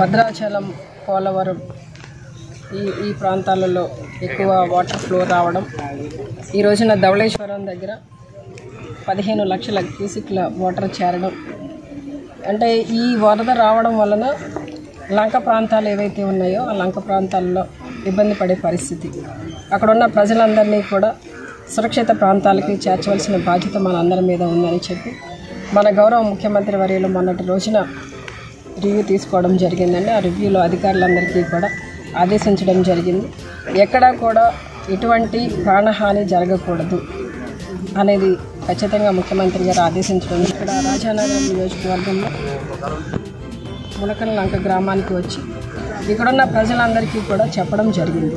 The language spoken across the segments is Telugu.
భద్రాచలం, పోలవరం ఈ ప్రాంతాలలో ఎక్కువ వాటర్ ఫ్లో రావడం, ఈ రోజున ధవళేశ్వరం దగ్గర 15 లక్షల క్యూసిక్ల వాటర్ చేరడం, అంటే ఈ వరద రావడం వలన లంక ప్రాంతాలు ఏవైతే ఉన్నాయో ఆ లంక ప్రాంతాల్లో ఇబ్బంది పడే పరిస్థితి. అక్కడ ఉన్న ప్రజలందరినీ కూడా సురక్షిత ప్రాంతాలకి చేర్చవలసిన బాధ్యత మనందరి మీద ఉందని చెప్పి మన గౌరవ ముఖ్యమంత్రి వర్యులు మొన్నటి రోజున రివ్యూ తీసుకోవడం జరిగిందండి. ఆ రివ్యూలో అధికారులందరికీ కూడా ఆదేశించడం జరిగింది. ఎక్కడా కూడా ఎటువంటి ప్రాణహాని జరగకూడదు అనేది ఖచ్చితంగా ముఖ్యమంత్రి గారు ఆదేశించడం. ఇక్కడ రాజానగరం నియోజకవర్గంలో ములకల లంక గ్రామానికి వచ్చి ఇక్కడున్న ప్రజలందరికీ కూడా చెప్పడం జరిగింది.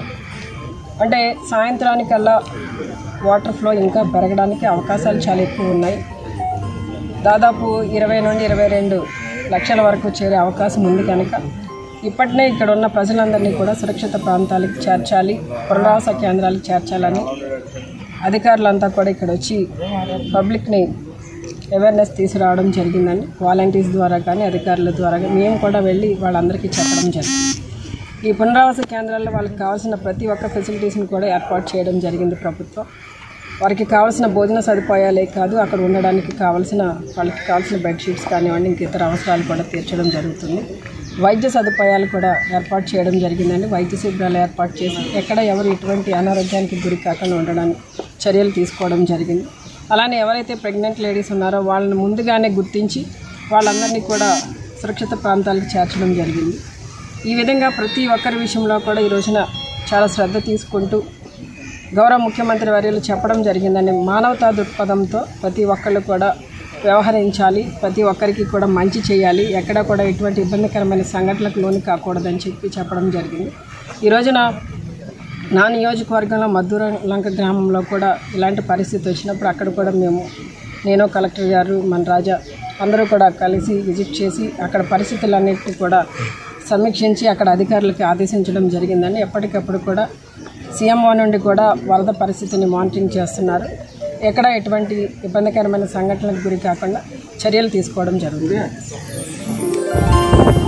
అంటే సాయంత్రానికల్లా వాటర్ ఫ్లో ఇంకా పెరగడానికి అవకాశాలు చాలా ఎక్కువ ఉన్నాయి. దాదాపు 20 నుండి 22 లక్షల వరకు చేరే అవకాశం ఉంది. కనుక ఇప్పటినే ఇక్కడ ఉన్న ప్రజలందరినీ కూడా సురక్షిత ప్రాంతాలకు చేర్చాలి, పునరావాస కేంద్రాలకు చేర్చాలని అధికారులంతా కూడా ఇక్కడ వచ్చి పబ్లిక్ని అవేర్నెస్ తీసుకురావడం జరిగిందండి. వాలంటీర్స్ ద్వారా కానీ అధికారుల ద్వారా కానీ మేము కూడా వెళ్ళి వాళ్ళందరికీ చెప్పడం జరిగింది. ఈ పునరావాస కేంద్రాల్లో వాళ్ళకి కావాల్సిన ప్రతి ఒక్క ఫెసిలిటీస్ని కూడా ఏర్పాటు చేయడం జరిగింది ప్రభుత్వం. వారికి కావాల్సిన భోజన సదుపాయాలే కాదు, అక్కడ ఉండడానికి వాళ్ళకి కావాల్సిన బెడ్షీట్స్ కానివ్వండి, ఇంక ఇతర అవసరాలు కూడా తీర్చడం జరుగుతుంది. వైద్య సదుపాయాలు కూడా ఏర్పాటు చేయడం జరిగిందండి. వైద్య శిబిరాలు ఏర్పాటు చేసి ఎక్కడ ఎవరు ఎటువంటి అనారోగ్యానికి గురి కాకుండా ఉండడానికి చర్యలు తీసుకోవడం జరిగింది. అలానే ఎవరైతే ప్రెగ్నెంట్ లేడీస్ ఉన్నారో వాళ్ళని ముందుగానే గుర్తించి వాళ్ళందరినీ కూడా సురక్షిత ప్రాంతాలకు చేర్చడం జరిగింది. ఈ విధంగా ప్రతి ఒక్కరి విషయంలో కూడా ఈ రోజున చాలా శ్రద్ధ తీసుకుంటూ గౌరవ ముఖ్యమంత్రి వర్యులు చెప్పడం జరిగిందండి. మానవతా దృక్పథంతో ప్రతి ఒక్కళ్ళు కూడా వ్యవహరించాలి, ప్రతి ఒక్కరికి కూడా మంచి చేయాలి, ఎక్కడ కూడా ఎటువంటి ఇబ్బందికరమైన సంఘటనలకు లోను కాకూడదని చెప్పడం జరిగింది. ఈ రోజున నా నియోజకవర్గంలో మద్దూర లంక గ్రామంలో కూడా ఇలాంటి పరిస్థితి వచ్చినప్పుడు అక్కడ కూడా నేను కలెక్టర్ గారు, మన రాజా అందరూ కూడా కలిసి విజిట్ చేసి అక్కడ పరిస్థితులన్నింటినీ కూడా సమీక్షించి అక్కడ అధికారులకు ఆదేశించడం జరిగిందండి. ఎప్పటికప్పుడు కూడా సీఎంఓ నుండి కూడా వరద పరిస్థితిని మానిటరింగ్ చేస్తున్నారు. ఎక్కడ ఎటువంటి ఇబ్బందికరమైన సంఘటనలకు గురి కాకుండా చర్యలు తీసుకోవడం జరుగుతుంది.